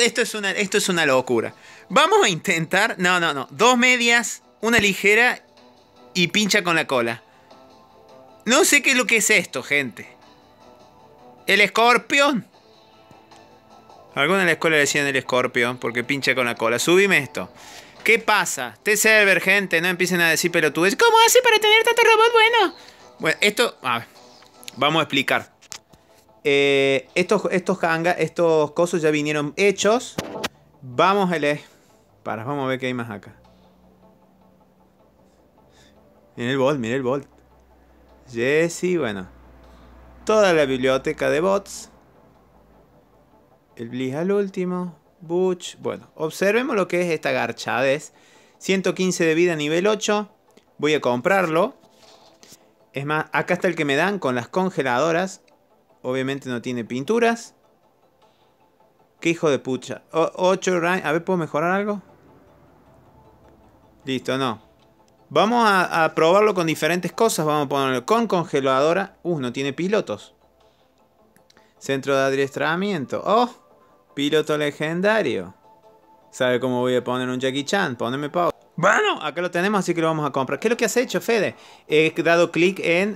esto es una locura. Vamos a intentar... No, no, no. 2 medias, una ligera y pincha con la cola. No sé qué es lo que es esto, gente. El escorpión. Algunos en la escuela le decían el escorpión porque pincha con la cola. Subime esto. ¿Qué pasa? T-Server, gente, no empiecen a decir pelotudes. ¿Cómo hace para tener tanto robot bueno? Bueno, esto... A ver, vamos a explicar. Estos cosos ya vinieron hechos. Vamos a leer. Vamos a ver qué hay más acá. Miren el Bolt, miren el Bolt. Jesse, bueno. Toda la biblioteca de bots. El Bliss al último. Butch. Bueno, observemos lo que es esta garchadez. 115 de vida nivel 8. Voy a comprarlo. Es más, acá está el que me dan con las congeladoras. Obviamente no tiene pinturas. Qué hijo de pucha. 8 rank. A ver, ¿puedo mejorar algo? Listo, no. Vamos a probarlo con diferentes cosas. Vamos a ponerlo con congeladora. No tiene pilotos. Centro de adiestramiento. ¡Oh! Piloto legendario. ¿Sabe cómo voy a poner un Jackie Chan? Poneme pausa. Bueno, acá lo tenemos, así que lo vamos a comprar. ¿Qué es lo que has hecho, Fede? He dado clic en...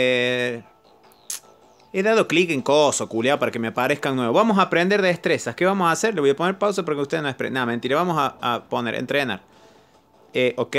He dado clic en coso, culiao, para que me aparezcan nuevos. Vamos a aprender de destrezas. ¿Qué vamos a hacer? Le voy a poner pausa para que ustedes no expresen. Nada, mentira. Vamos a poner entrenar. Ok.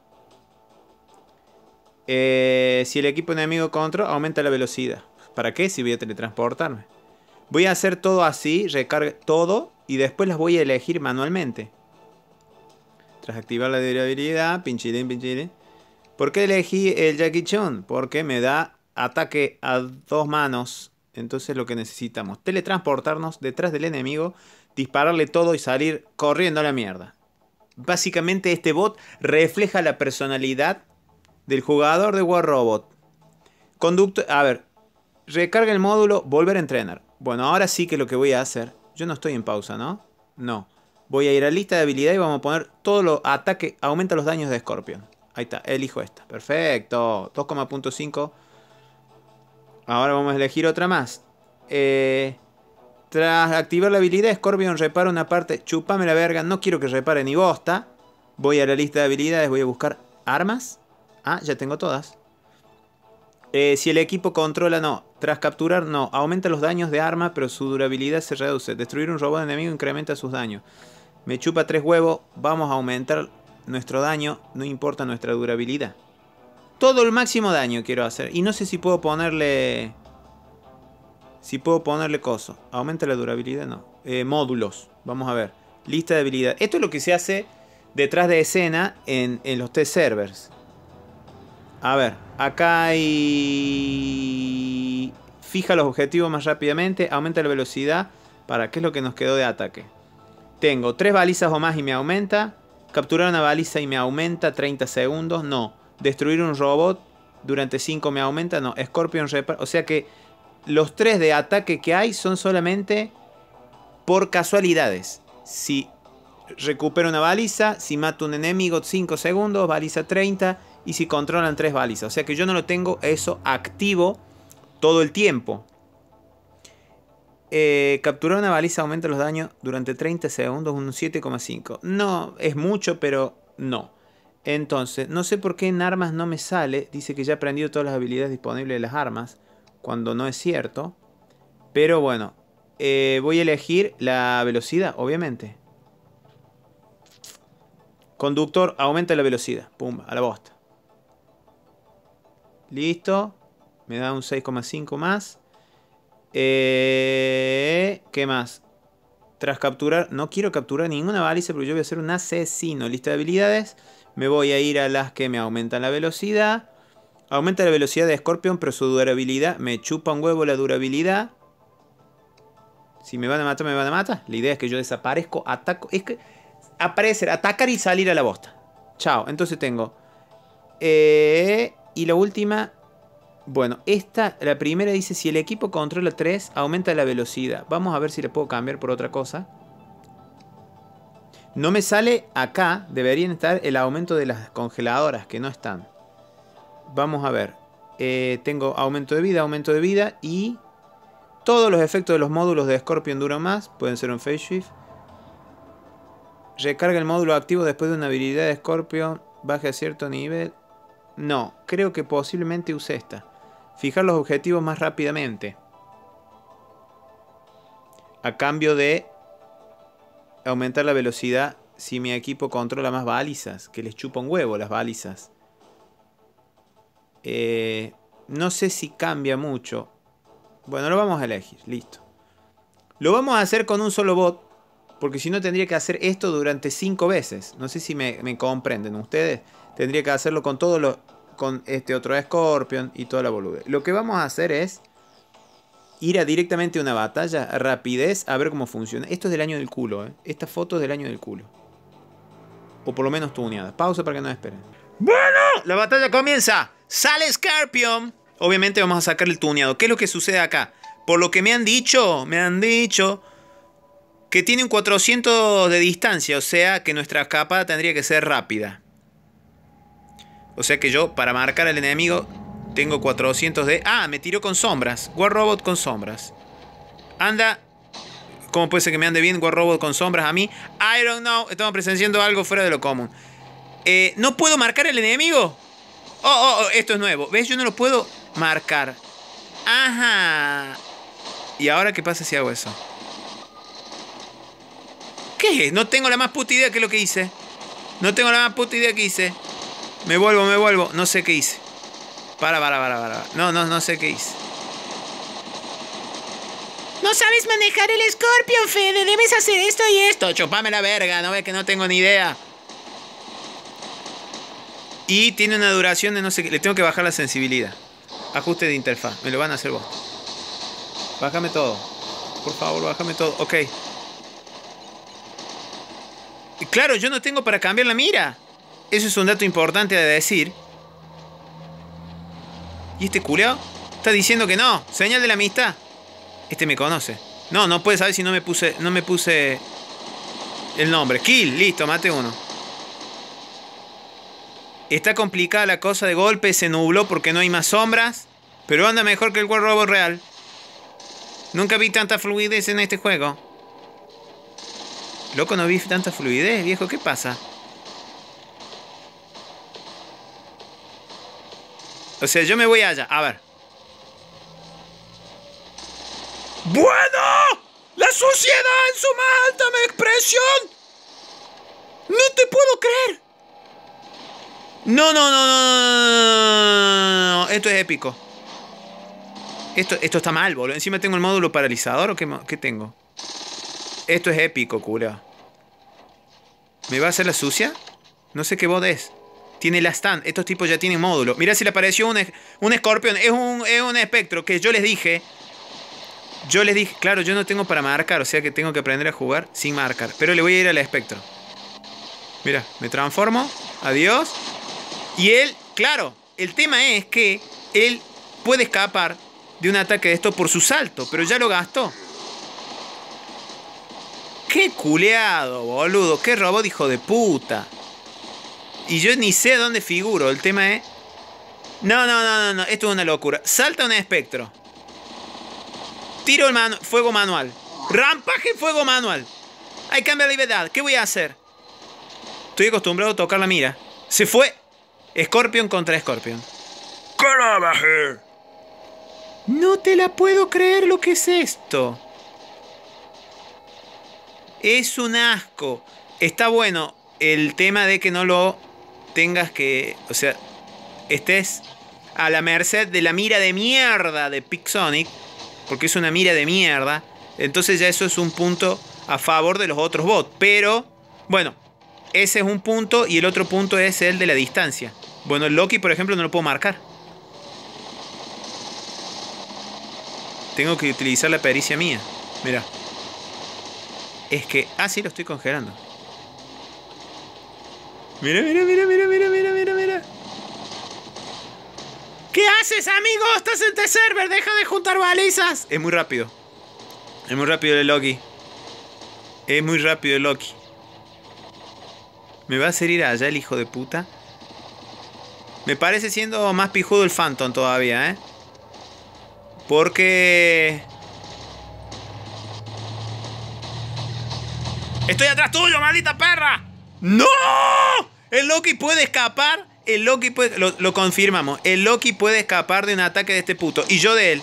Si el equipo enemigo control, aumenta la velocidad. ¿Para qué? Si voy a teletransportarme. Voy a hacer todo así, recargue todo. Y después las voy a elegir manualmente. Tras activar la durabilidad, pinchilín, pinchilín. ¿Por qué elegí el Jackie Chan? Porque me da ataque a 2 manos. Entonces lo que necesitamos, teletransportarnos detrás del enemigo, dispararle todo y salir corriendo a la mierda. Básicamente este bot refleja la personalidad del jugador de War Robot. A ver, recarga el módulo, volver a entrenar. Bueno, ahora sí que lo que voy a hacer... Yo no estoy en pausa, ¿no? No. Voy a ir a lista de habilidad y vamos a poner todo lo ataque, aumenta los daños de Scorpion. Ahí está, elijo esta. Perfecto. 2,5. Ahora vamos a elegir otra más. Tras activar la habilidad, Scorpion repara una parte. Chupame la verga, no quiero que repare ni bosta. Voy a la lista de habilidades, voy a buscar armas. Ah, ya tengo todas. Si el equipo controla, no. Tras capturar, no. Aumenta los daños de arma, pero su durabilidad se reduce. Destruir un robot enemigo incrementa sus daños. Me chupa 3 huevos. Vamos a aumentar nuestro daño. No importa nuestra durabilidad. Todo el máximo daño quiero hacer. Y no sé si puedo ponerle... Si puedo ponerle coso. Aumenta la durabilidad, no. Módulos. Vamos a ver. Lista de habilidades. Esto es lo que se hace detrás de escena en los test servers. A ver, acá hay... Fija los objetivos más rápidamente. Aumenta la velocidad. ¿Para qué es lo que nos quedó de ataque? Tengo 3 balizas o más y me aumenta. Capturar una baliza y me aumenta 30 segundos. No. Destruir un robot durante 5 me aumenta. No. Scorpion repara. O sea que los 3 de ataque que hay son solamente por casualidades. Si recupero una baliza, si mato un enemigo 5 segundos, baliza 30. Y si controlan 3 balizas. O sea que yo no lo tengo eso activo todo el tiempo. Capturar una baliza aumenta los daños durante 30 segundos, un 7,5. No, es mucho, pero no. Entonces, no sé por qué en armas no me sale. Dice que ya he aprendido todas las habilidades disponibles de las armas. Cuando no es cierto. Pero bueno, voy a elegir la velocidad, obviamente. Conductor, aumenta la velocidad. Pum, a la bosta. Listo. Me da un 6,5 más. ¿Qué más? Tras capturar... No quiero capturar ninguna baliza porque yo voy a ser un asesino. Lista de habilidades. Me voy a ir a las que me aumentan la velocidad. Aumenta la velocidad de Scorpion, pero su durabilidad... Me chupa un huevo la durabilidad. Si me van a matar, me van a matar. La idea es que yo desaparezco, ataco... Es que... Aparecer, atacar y salir a la bosta. Chao. Entonces tengo... Y la última... Bueno, la primera dice, si el equipo controla 3, aumenta la velocidad. Vamos a ver si le puedo cambiar por otra cosa. No me sale acá, deberían estar el aumento de las congeladoras, que no están. Vamos a ver. Tengo aumento de vida y... Todos los efectos de los módulos de Scorpion duran más. Pueden ser un phase shift. Recarga el módulo activo después de una habilidad de Scorpion. Baje a cierto nivel. No, creo que posiblemente use esta. Fijar los objetivos más rápidamente. A cambio de aumentar la velocidad si mi equipo controla más balizas. Que les chupa un huevo las balizas. No sé si cambia mucho. Bueno, lo vamos a elegir. Listo. Lo vamos a hacer con un solo bot. Porque si no tendría que hacer esto durante 5 veces. No sé si me comprenden ustedes. Tendría que hacerlo con todo lo... Con este otro Scorpion y toda la boludez. Lo que vamos a hacer es ir directamente a una batalla a rapidez a ver cómo funciona. Esto es del año del culo, ¿eh? Esta foto es del año del culo. O por lo menos tuneada. Pausa para que no esperen. Bueno, la batalla comienza. Sale Scorpion. Obviamente vamos a sacar el tuneado. ¿Qué es lo que sucede acá? Por lo que me han dicho que tiene un 400 de distancia. O sea que nuestra escapada tendría que ser rápida. O sea que yo, para marcar al enemigo, tengo 400 de... Ah, me tiró con sombras. War Robot con sombras. Anda. ¿Cómo puede ser que me ande bien War Robot con sombras a mí? I don't know. Estamos presenciando algo fuera de lo común. ¿No puedo marcar al enemigo? Esto es nuevo. ¿Ves? Yo no lo puedo marcar. Ajá. ¿Y ahora qué pasa si hago eso? ¿Qué? No tengo la más puta idea que es lo que hice. No tengo la más puta idea que hice. Me vuelvo. No sé qué hice. Para. No sé qué hice. No sabes manejar el Scorpion, Fede. Debes hacer esto y esto. Chupame la verga. No ves que no tengo ni idea. Y tiene una duración de no sé qué. Le tengo que bajar la sensibilidad. Ajuste de interfaz. Me lo van a hacer vos. Bájame todo. Por favor, bájame todo. Ok. Y claro, yo no tengo para cambiar la mira. Eso es un dato importante de decir. ¿Y este culiao? Está diciendo que no. Señal de la amistad. Este me conoce. No puede saber si no me puse el nombre. Kill. Listo, mate uno. Está complicada la cosa de golpe. Se nubló porque no hay más sombras. Pero anda mejor que el War Robot real. Nunca vi tanta fluidez en este juego. Loco, no vi tanta fluidez, viejo. ¿Qué pasa? O sea, yo me voy allá. A ver. ¡Bueno! ¡La suciedad en su más alta expresión! ¡No te puedo creer! No. Esto es épico. Esto está mal, boludo. Encima tengo el módulo paralizador. ¿O qué tengo? Esto es épico, cura. ¿Me va a hacer la sucia? No sé qué bot es. Tiene la stand. Estos tipos ya tienen módulo. Mirá si le apareció un escorpión. Es un espectro que yo les dije. Claro, yo no tengo para marcar. O sea que tengo que aprender a jugar sin marcar. Pero le voy a ir al espectro. Mira, me transformo. Adiós. Y él, claro, el tema es que él puede escapar de un ataque de esto por su salto. Pero ya lo gastó. Qué culeado, boludo. Qué robot hijo de puta. Y yo ni sé dónde figuro. El tema es... No. Esto es una locura. Salta un espectro. Tiro el fuego manual. Rampaje fuego manual. Hay cambio de libertad. ¿Qué voy a hacer? Estoy acostumbrado a tocar la mira. Se fue. Scorpion contra Scorpion. ¡Carabaje! No te la puedo creer lo que es esto. Es un asco. Está bueno el tema de que no lo tengas que... O sea, estés a la merced de la mira de mierda de Pixonic. Porque es una mira de mierda. Entonces ya eso es un punto a favor de los otros bots. Pero, bueno, ese es un punto y el otro punto es el de la distancia. Bueno, el Loki, por ejemplo, no lo puedo marcar. Tengo que utilizar la pericia mía. Mira. Es que... Ah, sí, lo estoy congelando. Mira. ¿Qué haces, amigo? Estás en este server. Deja de juntar balizas. Es muy rápido. Es muy rápido el Loki. ¿Me va a hacer ir allá el hijo de puta? Me parece siendo más pijudo el Phantom todavía, ¿eh? Porque... ¡Estoy atrás tuyo, maldita perra! ¡No! El Loki puede escapar. El Loki puede... Lo confirmamos. El Loki puede escapar de un ataque de este puto. Y yo de él.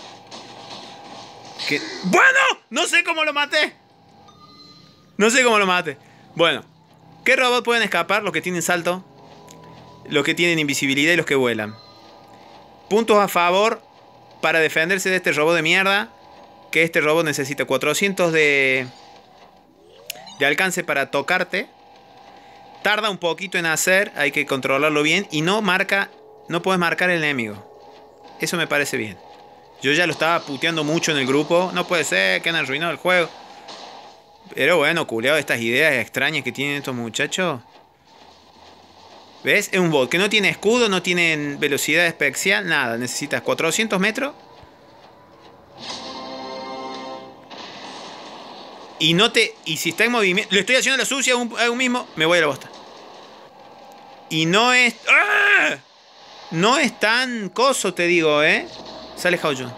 ¿Qué? ¡Bueno! No sé cómo lo maté. No sé cómo lo maté. Bueno. ¿Qué robots pueden escapar? Los que tienen salto. Los que tienen invisibilidad y los que vuelan. Puntos a favor para defenderse de este robot de mierda. Que este robot necesita 400 de alcance para tocarte. Tarda un poquito en hacer. Hay que controlarlo bien. Y no puedes marcar el enemigo. Eso me parece bien. Yo ya lo estaba puteando mucho en el grupo. No puede ser que han arruinado el juego. Pero bueno, culeado, estas ideas extrañas que tienen estos muchachos. ¿Ves? Es un bot que no tiene escudo, no tiene velocidad especial, nada. Necesitas 400 metros. Y si está en movimiento... Le estoy haciendo la sucia a un mismo... Me voy a la bosta. Y no es... ¡Ah! No es tan coso, te digo, ¿eh? Sale Hao-Jun.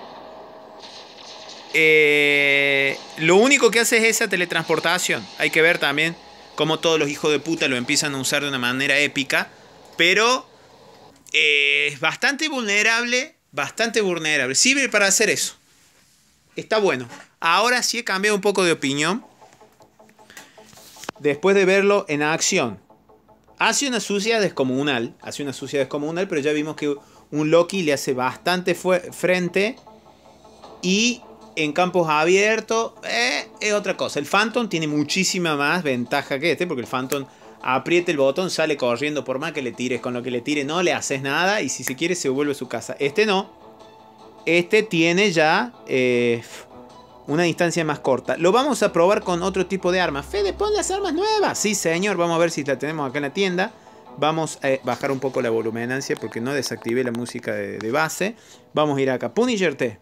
Lo único que hace es esa teletransportación. Hay que ver también cómo todos los hijos de puta lo empiezan a usar de una manera épica. Pero es bastante vulnerable. Bastante vulnerable. Sirve para hacer eso. Está bueno. Ahora sí he cambiado un poco de opinión. Después de verlo en acción. Hace una sucia descomunal. Pero ya vimos que un Loki le hace bastante frente. Y en campos abiertos es otra cosa. El Phantom tiene muchísima más ventaja que este. Porque el Phantom aprieta el botón, sale corriendo. Por más que le tires, con lo que le tire no le haces nada. Y si se quiere se vuelve a su casa. Este no. Este tiene ya una distancia más corta. Lo vamos a probar con otro tipo de armas. Fede, pon las armas nuevas. Sí, señor. Vamos a ver si la tenemos acá en la tienda. Vamos a bajar un poco la volumenancia porque no desactivé la música de base. Vamos a ir acá. Punisher T.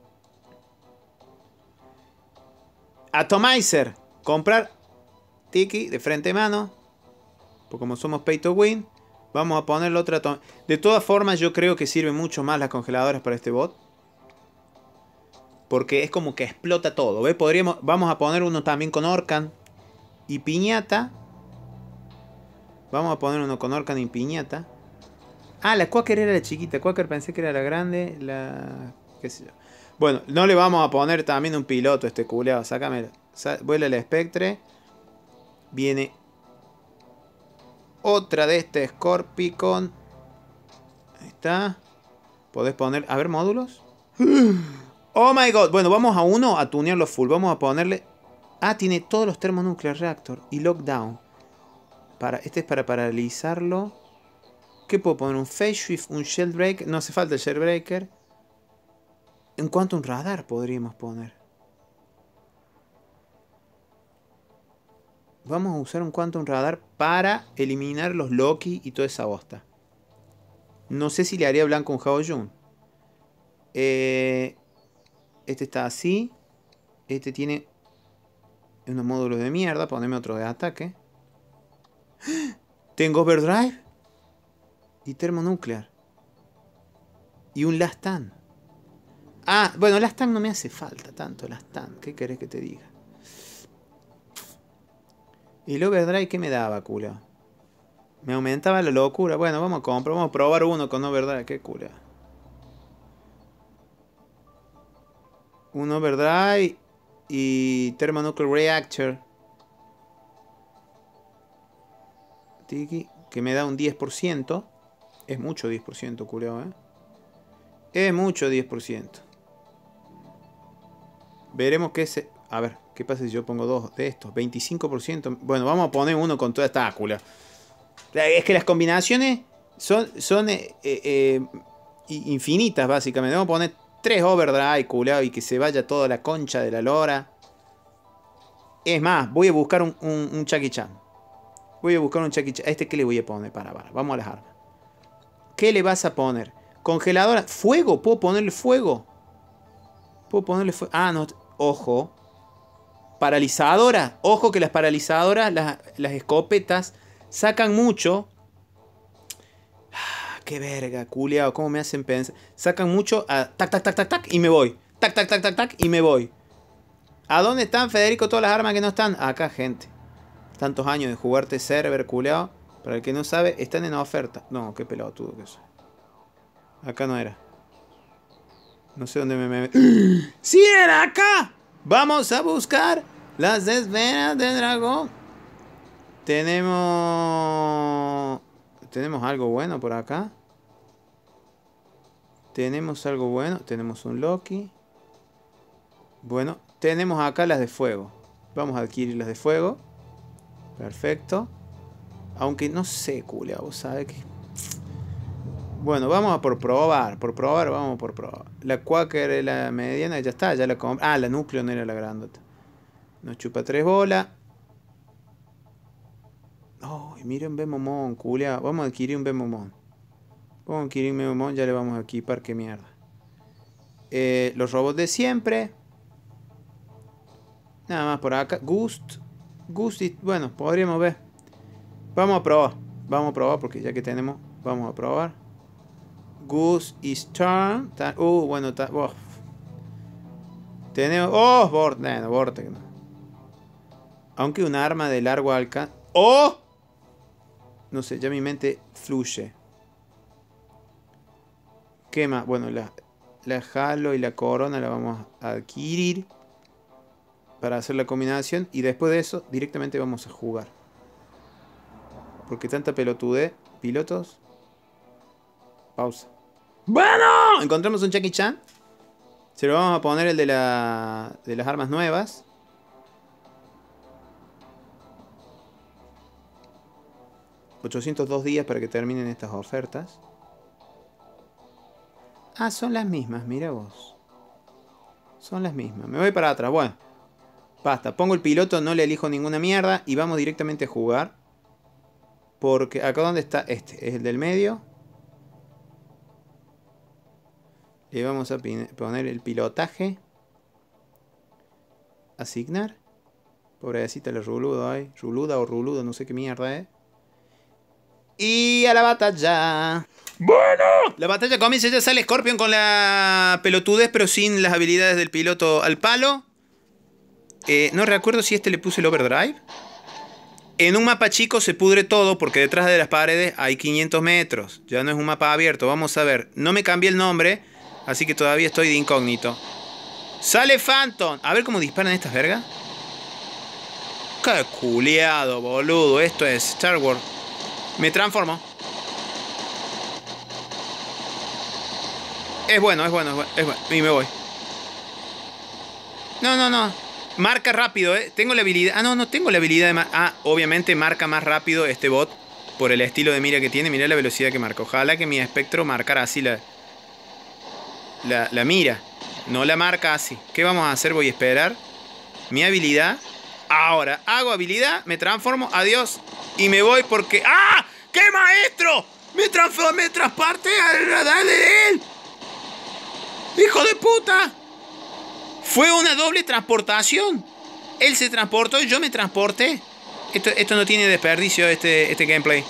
Atomizer. Comprar Tiki de frente mano. Porque como somos pay to win, vamos a ponerle otra. De todas formas, yo creo que sirven mucho más las congeladoras para este bot. Porque es como que explota todo. ¿Ve? Vamos a poner uno también con Orkan y Piñata. Vamos a poner uno con Orkan y Piñata. Ah, la Quaker era la chiquita. Quaker pensé que era la grande. Qué sé yo. Bueno, no le vamos a poner también un piloto a este culeado. Sácamelo. Vuela el Spectre. Viene otra de este Scorpicon. Ahí está. Podés poner... A ver, módulos. Oh my god. Bueno, vamos a uno a tunearlo full. Vamos a ponerle... Ah, tiene todos los Thermonuclear Reactor. Y Lockdown. Este es para paralizarlo. ¿Qué puedo poner? Un Phase Shift, un Shellbreaker. No hace falta el Shellbreaker. En cuanto a un radar podríamos poner. Vamos a usar un Quantum Radar para eliminar los Loki y toda esa bosta. No sé si le haría blanco un Hao-Jun. Este está así. Este tiene unos módulos de mierda. Poneme otro de ataque. Tengo Overdrive. Y Thermonuclear. Y un Last Stand. Ah, bueno, Last Stand no me hace falta tanto. Last Stand. ¿Qué querés que te diga? ¿Y el Overdrive qué me daba, culo? Me aumentaba la locura. Bueno, vamos a probar uno con Overdrive. Qué culo. Un Overdrive y Thermonuclear Reactor. Tiki, que me da un 10%. Es mucho 10%, culo, Es mucho 10%. Veremos qué se... A ver, ¿qué pasa si yo pongo dos de estos? 25%. Bueno, vamos a poner uno con toda esta ácula. Es que las combinaciones son infinitas, básicamente. Vamos a poner 3 Overdrive, culiao, y que se vaya toda la concha de la lora. Es más, voy a buscar un Chucky Chan. Voy a buscar un Chucky Chan. ¿A este qué le voy a poner? Para. Vamos a las armas. ¿Qué le vas a poner? Congeladora. ¿Fuego? ¿Puedo ponerle fuego? ¿Puedo ponerle fuego? Ah, no. Ojo. Paralizadora. Ojo que las paralizadoras, las escopetas, sacan mucho. Ah, qué verga, culiao. ¿Cómo me hacen pensar? Sacan mucho a tac, tac, tac, tac, tac y me voy. Tac, tac, tac, tac, tac y me voy. ¿A dónde están, Federico, todas las armas que no están? Acá, gente. Tantos años de jugarte server, culeado. Para el que no sabe, están en oferta. No, qué pelotudo que soy. Acá no era. No sé dónde me... ¡Sí era acá! Vamos a buscar las esferas de dragón. Tenemos algo bueno por acá. Tenemos algo bueno. Tenemos un Loki. Bueno, tenemos acá las de fuego. Vamos a adquirir las de fuego. Perfecto. Aunque no sé, culia, vos sabés que... Bueno, vamos a por probar. Por probar, vamos por probar. La Quaker es la mediana, ya está, ya la compré. Ah, la núcleo no era la grandota. Nos chupa 3 bolas. Ay, miren Bemomón, culia. Vamos a adquirir un Bemomón. Vamos a adquirir un Bemomón, ya le vamos a equipar, qué mierda. Los robots de siempre. Nada más por acá. Gust, bueno, podríamos ver. Vamos a probar. Vamos a probar porque ya que tenemos, vamos a probar. Goose is turn. Bueno, tenemos. Oh, Vortex. No. Aunque un arma de largo alcance. ¡Oh! No sé, ya mi mente fluye. ¿Qué más? Bueno, la Halo y la Corona la vamos a adquirir para hacer la combinación. Y después de eso, directamente vamos a jugar. Porque tanta pelotudez. Pilotos. Pausa. ¡Bueno! Encontramos un Jackie Chan. Se lo vamos a poner el de las armas nuevas. $802 días para que terminen estas ofertas. Ah, son las mismas, mira vos. Son las mismas. Me voy para atrás, bueno. Basta, pongo el piloto, no le elijo ninguna mierda. Y vamos directamente a jugar. Porque acá donde está este, es el del medio. Le vamos a poner el pilotaje. Asignar. Pobrecita la ruluda ahí. Ruluda o ruludo, no sé qué mierda es. Y a la batalla. Bueno. La batalla comienza, ya sale Scorpion con la pelotudez, pero sin las habilidades del piloto al palo. No recuerdo si le puse el overdrive. En un mapa chico se pudre todo porque detrás de las paredes hay 500 metros. Ya no es un mapa abierto. Vamos a ver. No me cambié el nombre, así que todavía estoy de incógnito. Sale Phantom. A ver cómo disparan estas vergas. Qué culiado, boludo. Esto es Star Wars. Me transformo. Es bueno. Y me voy. No. Marca rápido, Tengo la habilidad. Ah, no tengo la habilidad de... obviamente marca más rápido este bot. Por el estilo de mira que tiene. Mirá la velocidad que marca. Ojalá que mi espectro marcara así la mira. No la marca así. ¿Qué vamos a hacer? Voy a esperar. Mi habilidad. Ahora, hago habilidad. Me transformo. Adiós. Y me voy porque... ¡Ah! ¡Qué maestro! Me transporté al radar de él. ¡Hijo de puta! Fue una doble transportación. Él se transportó y yo me transporté. Esto no tiene desperdicio, este gameplay.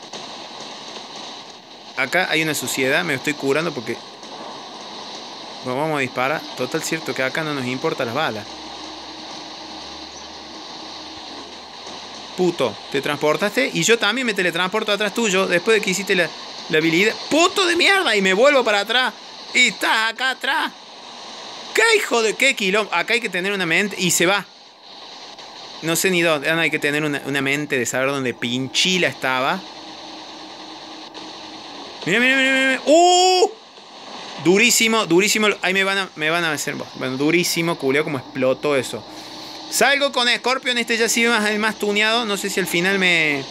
Acá hay una suciedad. Me estoy curando porque... Bueno, vamos a disparar. Total, cierto que acá no nos importa las balas. Puto, te transportaste y yo también me teletransporto atrás tuyo después de que hiciste la habilidad. ¡Puto de mierda! Y me vuelvo para atrás. Y estás acá atrás. ¿Qué hijo de qué quilombo? Acá hay que tener una mente. Y se va. No sé ni dónde. Hay que tener una mente de saber dónde pinchila estaba. Mira. Durísimo. Ahí me van a hacer. Bueno, durísimo, culeo, como explotó eso. Salgo con Scorpion. Este ya sí más tuneado. No sé si al final me...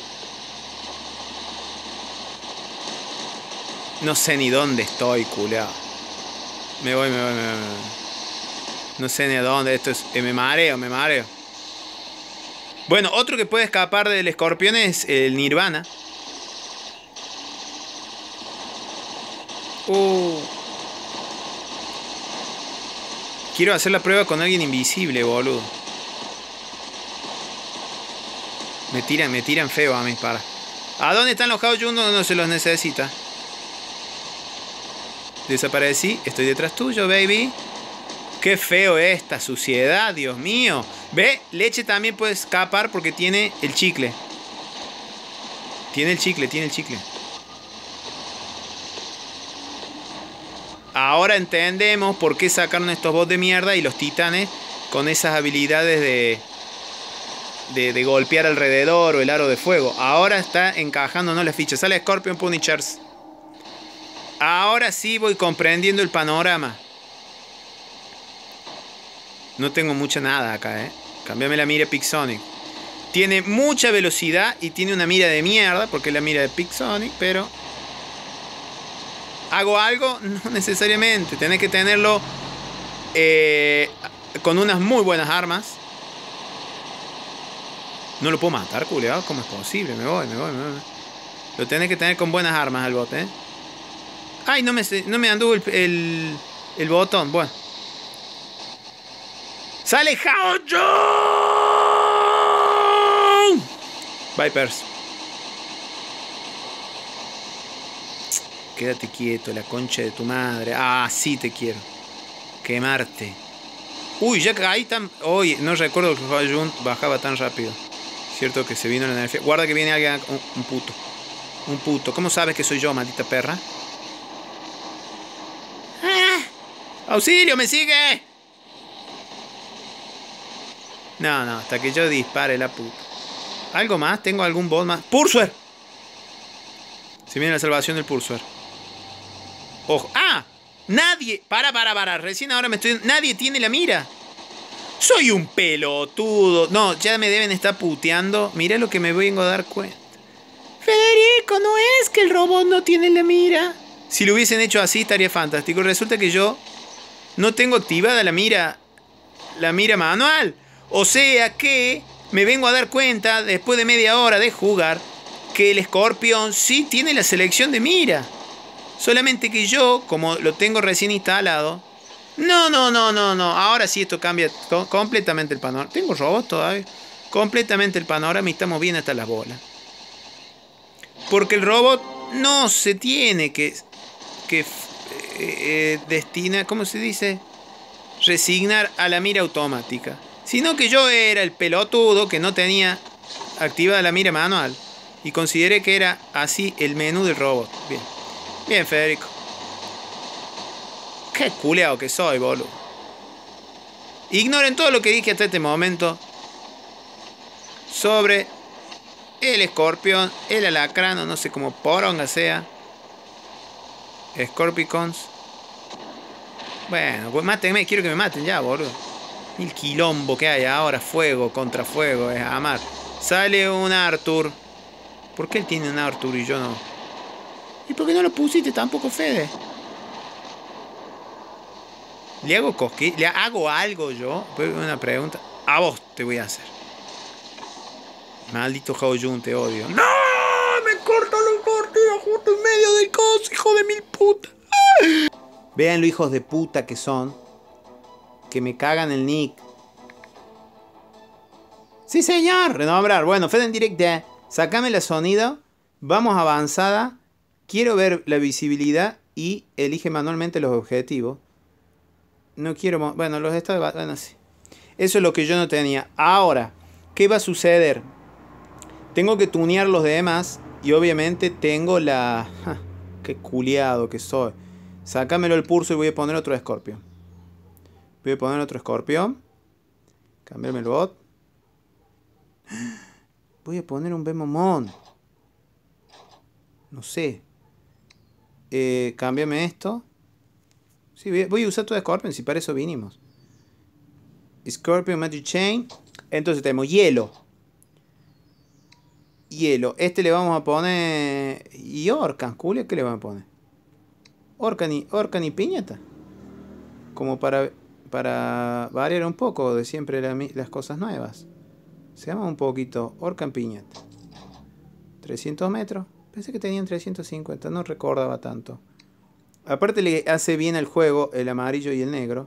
No sé ni dónde estoy, culeo. Me voy. No sé ni a dónde. Esto es... me mareo. Bueno, otro que puede escapar del escorpión es el Nirvana. Quiero hacer la prueba con alguien invisible, boludo. Me tiran feo a mis paras. ¿A dónde están los Haoyun? No se los necesita. Desaparecí. Estoy detrás tuyo, baby. Qué feo esta suciedad, Dios mío. ¿Ve? Leche también puede escapar porque tiene el chicle. Tiene el chicle. Ahora entendemos por qué sacaron estos bots de mierda y los titanes con esas habilidades de golpear alrededor o el aro de fuego. Ahora está encajándonos las fichas. Sale Scorpion Punishers. Ahora sí voy comprendiendo el panorama. No tengo mucha nada acá, Cambiame la mira Pixonic. Tiene mucha velocidad y tiene una mira de mierda, porque es la mira de Pixonic, pero... ¿hago algo? No necesariamente. Tenés que tenerlo con unas muy buenas armas. No lo puedo matar, culiao. ¿Cómo es posible? Me voy. Lo tenés que tener con buenas armas al bot, Ay, no me anduvo el botón. Bueno. ¡Sale Hao Jun! Vipers. Quédate quieto, la concha de tu madre. Ah, sí te quiero. Quemarte. Uy, ya caí tan... Oye, no recuerdo que Hao Jun bajaba tan rápido. Cierto que se vino la energía. Guarda que viene alguien... Un puto. Un puto. ¿Cómo sabes que soy yo, maldita perra? ¡Ah! ¡Auxilio, me sigue! No, hasta que yo dispare la puta. ¿Algo más? ¿Tengo algún boss más? ¡Pursuer! Se viene la salvación del Pursuer. Ojo. ¡Ah! Nadie... Para. Recién ahora me estoy... Nadie tiene la mira. Soy un pelotudo. No, ya me deben estar puteando. Mirá lo que me vengo a dar cuenta. Federico, ¿no es que el robot no tiene la mira? Si lo hubiesen hecho así estaría fantástico. Resulta que yo no tengo activada la mira manual. O sea que me vengo a dar cuenta, después de media hora de jugar, que el escorpión sí tiene la selección de mira. Solamente que yo, como lo tengo recién instalado... No. Ahora sí esto cambia completamente el panorama. Tengo robots todavía. Completamente el panorama y estamos bien hasta las bolas. Porque el robot no se tiene que destina, ¿cómo se dice? Resignar a la mira automática. Sino que yo era el pelotudo que no tenía activada la mira manual. Y consideré que era así el menú del robot. Bien, Federico. Qué culeado que soy, boludo. Ignoren todo lo que dije hasta este momento sobre el escorpión, el alacrán, no sé cómo poronga sea. Scorpicons. Bueno, pues mátenme, quiero que me maten ya, boludo. El quilombo que hay ahora, fuego contra fuego, es amar. Sale un Arthur. ¿Por qué él tiene un Arthur y yo no? ¿Y por qué no lo pusiste tampoco, Fede? ¿Le hago cosquillas? ¿Le hago algo yo? Una pregunta. A vos te voy a hacer. Maldito Hao Jun, te odio. ¡No! ¡Me cortan los cortinas justo en medio del coso, hijo de mil puta! Vean lo hijos de puta que son. Que me cagan el nick. Sí, señor. Renombrar. Bueno, Fede en directo. Sácame la sonido. Vamos avanzada. Quiero ver la visibilidad. Y elige manualmente los objetivos. No quiero... Bueno, los estados... Bueno, sí. Eso es lo que yo no tenía. Ahora, ¿qué va a suceder? Tengo que tunear los demás. Y obviamente tengo la... Qué culiado que soy. Sácamelo el pulso y voy a poner otro escorpión. Voy a poner otro escorpión. Cambiarme el bot. Voy a poner un Bemomon. No sé. Cámbiame esto. Sí, voy a usar todo Scorpion, si para eso vinimos. Scorpion Magic Chain. Entonces tenemos hielo. Hielo. Este le vamos a poner... Y Orcan, Julia, ¿qué le vamos a poner? Orcan y piñata. Como para variar un poco de siempre las cosas nuevas. Seamos un poquito. Orcan piñata. 300 metros. Pensé que tenían 350, no recordaba tanto. Aparte le hace bien al juego el amarillo y el negro.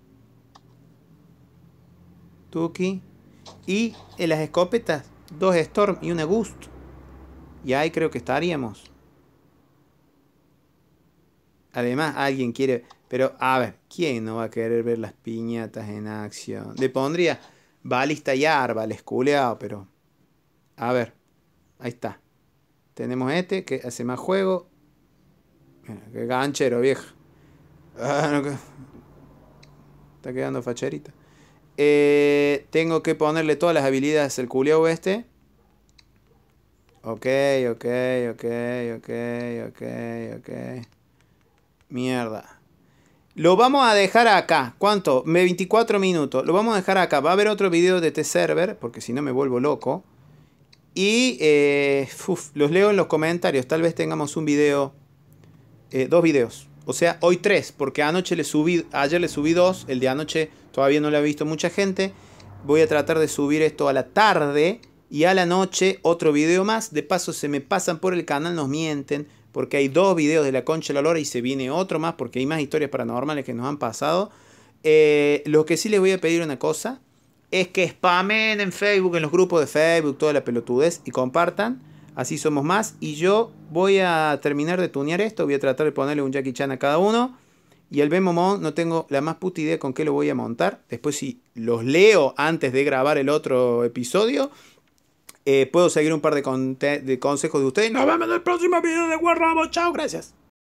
Tuki. Y en las escopetas, 2 Storm y una Gust. Y ahí creo que estaríamos. Además, alguien quiere... Pero, a ver, ¿quién no va a querer ver las piñatas en acción? Le pondría balista y árboles, culeado, pero... A ver, ahí está. Tenemos este que hace más juego. Mira, qué ganchero, vieja. Ah, no, está quedando facherita. Tengo que ponerle todas las habilidades al culiao este. Ok, ok, ok, ok, ok, ok. Mierda. Lo vamos a dejar acá. ¿Cuánto? 24 minutos. Lo vamos a dejar acá. Va a haber otro video de T-Server, porque si no me vuelvo loco. Y los leo en los comentarios. Tal vez tengamos un video. Dos videos. O sea, hoy tres. Porque ayer le subí dos. El de anoche todavía no lo ha visto mucha gente. Voy a tratar de subir esto a la tarde. Y a la noche otro video más. De paso se me pasan por el canal, nos mienten. Porque hay dos videos de la Concha de la Lora y se viene otro más. Porque hay más historias paranormales que nos han pasado. Lo que sí les voy a pedir una cosa. Es que spamen en Facebook, en los grupos de Facebook, toda la pelotudez. Y compartan. Así somos más. Y yo voy a terminar de tunear esto. Voy a tratar de ponerle un Jackie Chan a cada uno. Y el Bemomon no tengo la más puta idea con qué lo voy a montar. Después si los leo antes de grabar el otro episodio. Puedo seguir un par de consejos de ustedes. Nos vemos en el próximo video de War Robot. Chao, gracias.